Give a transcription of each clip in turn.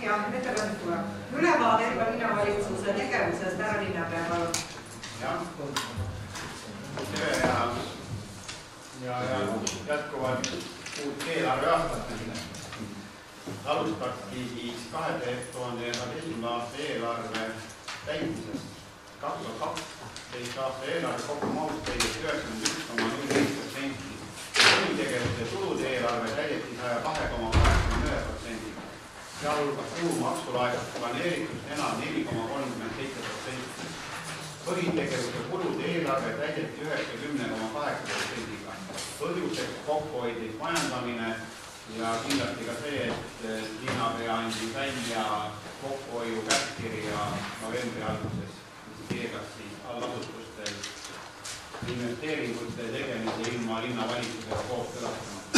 ja ettekandjad tuleb. Ülevaade Elva linnavalitsuse tegevusest ära linnapea, palun. Jah, tere ja jätkuvalt uut eelarveaastat. Alustakski siis 2011. aasta eelarve täitmisest. 2012. aasta eelarve kokku mahus täideti 91,05%. Põhitegevuse tulude eelarve täideti 102,81%. Sealhulgas tulumaksu laekus planeeritust enam 4,37%. Põhitegevuse kulude eelarve täideti 90,8%-ga. Põhjuseks kokkuhoidlik majandamine ja kindlasti ka see, et linnapea andis välja kokkuhoiu käskkirja novembri alguses, mis keelas siis allasutustel investeeringute tegemise ilma linnavalitsusega kooskõlastamata.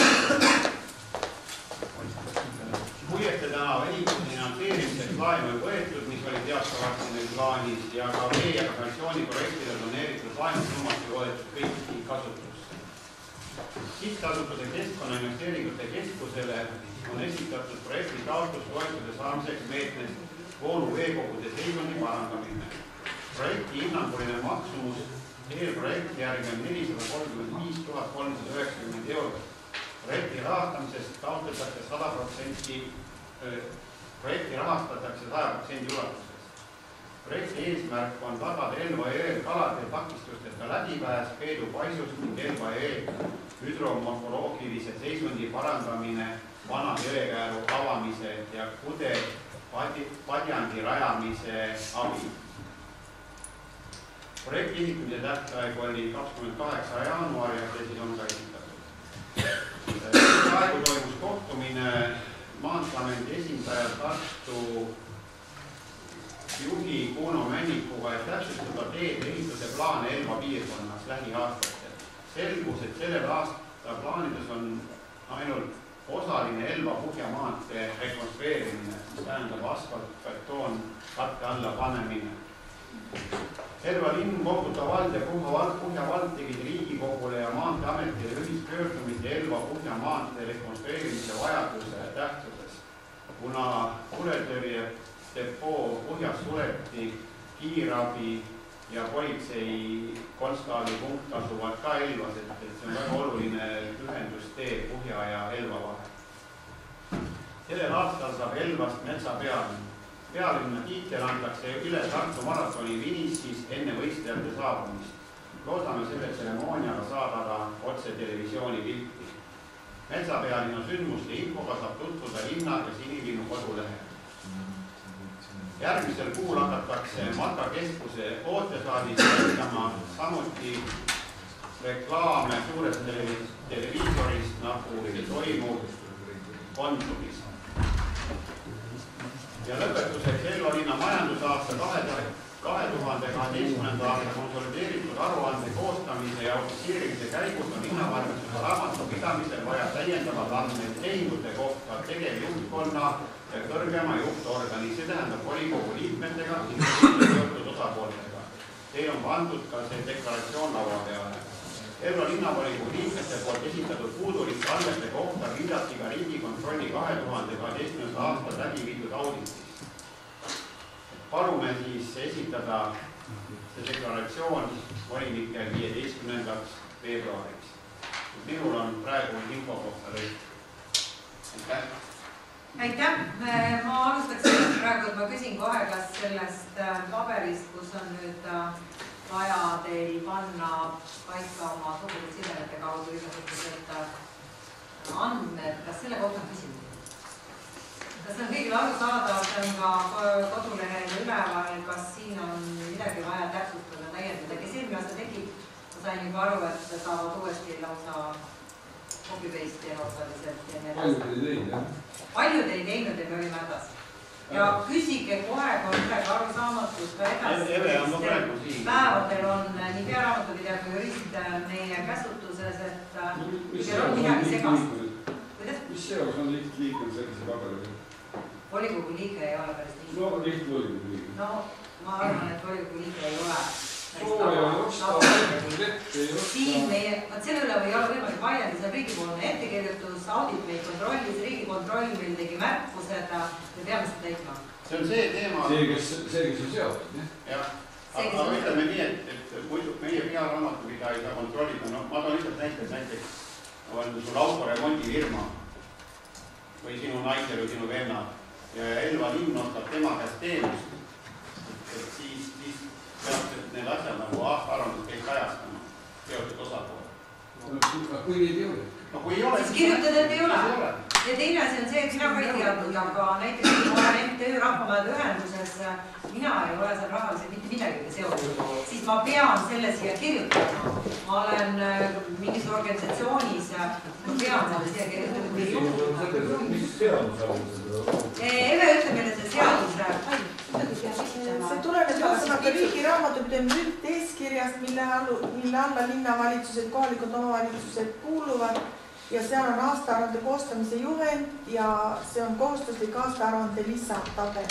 Puiestee tänava ehituse finantseerimiseks laenu ei võetud, mis oli teatavasti neil plaanis, ja ka vee- ja kanalisatsiooniprojektile planeeritud laenusummad ei võetud kõiki kasutusse. Sihtasutuse Keskkonnainvesteeringute Keskusele on esitatud projekti taotlustoetuse saamiseks meetmest voolu veekogude seisundi parandamine. Projekti hinnanguline maksumus eelprojekti järgi on 435 390 eurot. Projekti rahastamisest taotletakse 100%, projekti rahastatakse 100% ulatuses. Projekti eesmärk on tagada Elva jõel kalade takistusteta läbipääs, Peedu paisust ning Elva jõe hüdromorfoloogilise seisundi parandamine, vana jõekääru avamise ja kude padjandi rajamise abil. Projekti esitamise tähtaeg oli 28. jaanuar ja see siis on ka esitatud. Praegu toimus kohtumine Maanteeameti esindajal Tartu juhi Kuno Männikuga, et täpsustada teede ehituse plaane Elva piirkonnas lähiaastatel. Selgus, et sellel aasta plaanides on ainult osaline Elva Puhjamaantee rekonstrueerimine, mis tähendab asfalt, betoon, katte alla panemine. Elva linn, Koguta vald ja Puhja vald tegid Riigikogule ja Maanteeametile ühispöördumist Elva Puhjamaantee rekonstrueerimise vajaduse tähtsuses. Kuna tuletõrje depoo Puhjas suleti, kiirabi ja politsei konstaabli punkt asuvad ka Elvas, et see on väga oluline ühendustee Puhja ja Elva vahel. Sellel aastal saab Elvast metsapealinn. Pealinna tiitel antakse üle Tartu maratoni vinistis enne võistlejate saabumist. Loodame selle tseremooniaga saada ka otse televisiooni pilti. Metsapealinna sündmuste infoga saab tutvuda linna ja Sinilinnu kodulehel. Järgmisel kuul hakatakse Matkakeskuse ootesaalis näitama samuti reklaame suurest televiisorist, nagu toimub Konsumis. Ja lõpetuseks Elva linna majandusaasta 2012. aasta konsolideeritud aruande koostamise ja ofitsiirimise käigus on linnavalitsuse raamatupidamisel vaja täiendavad andmeid tehingute kohta tegevjuhtkonna ja kõrgema juhtorgani, see tähendab volikogu liikmetega ning seotud osapooltega. Teil on pandud ka see deklaratsioon laua peale. Elva linnavolikogu liikmete poolt esitatud puudulike andmete kohta viidati ka Riigikontrolli 2012. aastal läbi viidud auditis. Palume siis esitada see deklaratsioon volinikel 15. veebruariks. Minul on praegu info kohta lõik. Aitäh! Ma alustaksin praegu, et ma küsin kohe, kas sellest paberist, kus on nüüd vaja teil panna paika oma sugusidemete kaudu igasugused andmed, kas selle kohta on küsimus? Kas see on kõigil aru saada, see on ka kodulehel üleval, kas siin on midagi vaja täpsustada, täiendada, kes eelmine tegi, ma sain juba aru, et saavad uuesti lausa copy-paste teha osaliselt ja need paljud ei teinud ja me olime hädas. Ja küsige kohe, kui on midagi aru saamatud ka edasi. Päevadel on nii pearaamatupidaja kui jurist meie käsutuses, et seal on midagi segast. Mis seos on lihtliikmel sellise paberiga? Volikogu liige ei ole päris lihtne. No lihtvolikogu liige. No ma arvan, et volikogu liige ei ole. siin meie, selle üle ei ole võimalik vaielda, see on riigipoolne ettekirjutus, audit meid kontrollis, Riigikontroll meil tegi märkused, me peame seda täitma. See on see teema. See, kes on seotud, jah. Aga ütleme nii, et muidu meie pearaamatupidaja ei saa kontrollida. No, ma toon lihtsalt näiteks on sul autoremontifirma või sinu naise või sinu venna ja Elva linn ostab tema käest teenust, et siis peab need asjad nagu aastaaruandes kõik kajastama seotud osapoole. Kui neid ei ole? No kui ei ole, siis kirjutada, et ei ole. Ja teine asi on see, et mina ka ei teadnud, aga näiteks kui ma olen MTÜ Rahvamajade ühenduses, mina ei ole seal rahaliselt mitte midagi seotud, siis ma pean selle siia kirjutama. Ma olen mingis organisatsioonis, ma pean selle siia kirjutama. Mis seadus on seda? Eve ütle meile see seadus rääb. See tuleneb ühesõnaga riigi raamatupidamise üldeeskirjast, mille alla linnavalitsused, kohalikud omavalitsused kuuluvad ja seal on aastaaruande koostamise juhend ja see on kohustuslik aastaaruande lisatabel.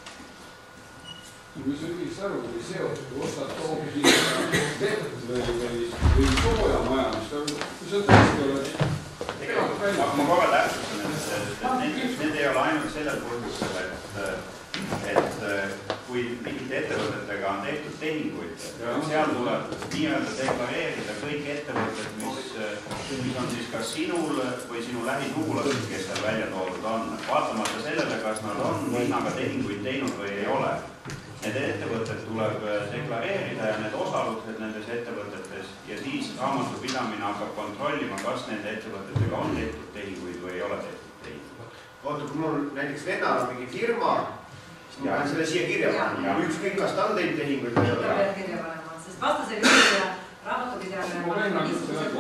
Kui sa üldist aru, kui seotud, kui ostad hoopis või soojamajandust, kui sa tõesti oled ma kogu täpsustan, et need ei ole ainult sellel põhjusel, et kui mingite ettevõtetega on tehtud tehinguid, seal tuleb nii-öelda deklareerida kõik ettevõtted, mis on siis kas sinul või sinu lähisugulased, kes seal välja toodud on. Vaatamata sellele, kas nad on hinnaga tehinguid teinud või ei ole. Need ettevõtted tuleb deklareerida ja need osalused nendes ettevõtetes ja siis raamatupidamine hakkab kontrollima, kas nende ettevõtetega on tehtud tehinguid või ei ole tehtud tehinguid. Oota, kui mul näiteks vennal on mingi firma, siis ma pean selle siia kirja panema. Ükskõik, kas ta on teinud tehinguid või ei ole. Peab kirja panema, sest vastasel juhul raamatupidamine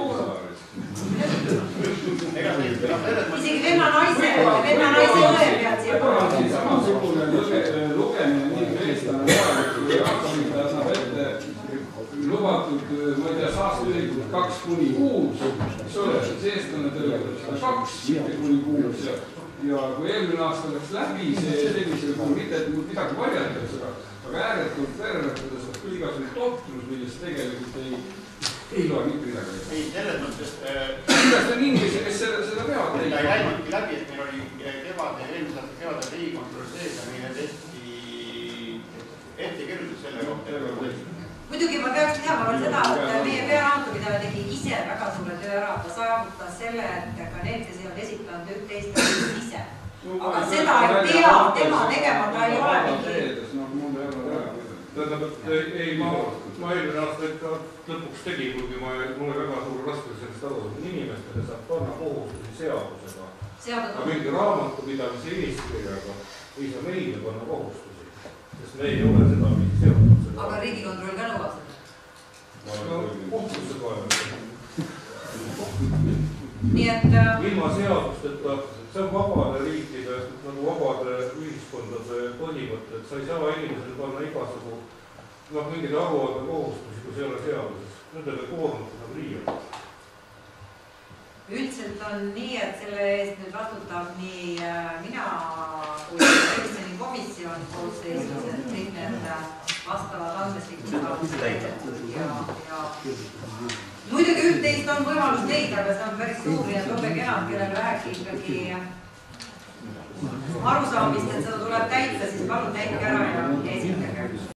isegi venna naise õe pead siia panema. Samasugune lugemine nii meestane vaadanud või raamatupidaja saab ette lubatud, ma ei tea, saasteühikud 2–6, mis ole, seestlane tõlgab 2, mitte kuni 6 ja kui eelmine aasta läks läbi, see sellisel puhul mitte, et midagi varjatakse, aga ääretult verretades on küll igasugune totrus, millest tegelikult ei loe mitte midagi. Ei, selles mõttes... Kuidas on inimesi, kes seda peavad teha? Ta ei läinudki läbi, et meil oli eelmise aasta kevade Riigikontroll sees ja meile tehti ettekirjutus selle kohta. Muidugi ma peaks teha seda, et meie pearaamatupidaja tegi ise väga suure töö ära, ta saavutas selle, et ka need, kes ei olnud esitanud üht-teist ise. Aga seda ei pea tema tegema, ta ei ole mingi... Tähendab, et ei, ma eelmine aasta ikka lõpuks tegi, kuigi mulle väga suur raskus sellest aru, et inimestele saab panna kohustusi seadusega. Aga mingi raamatupidamise eeskirjaga ei saa meile panna kohustusi, sest me ei ole seda mingi seadus. Aga Riigikontroll ka nõuab seda? Kohtusse kaevata. Nii et... Ilma seadusteta, see on vabade riikide, nagu vabade ühiskondade põhimõte, et sa ei saa inimesel panna igasugu mingid aruande kohustusi, kui see ei ole seaduses. Nendele koormata nagu riia. Üldiselt on nii, et selle eest nüüd vastutab nii mina kui revisjoni komisjon koosseisus, et kõik need vastavad andmeslikud saavad ja muidugi üht-teist on võimalus leida, aga see on päris suur ja tobe kenad, kellel vähegi ikkagi arusaamist, et seda tuleb täita, siis palun täitke ära ja esitage.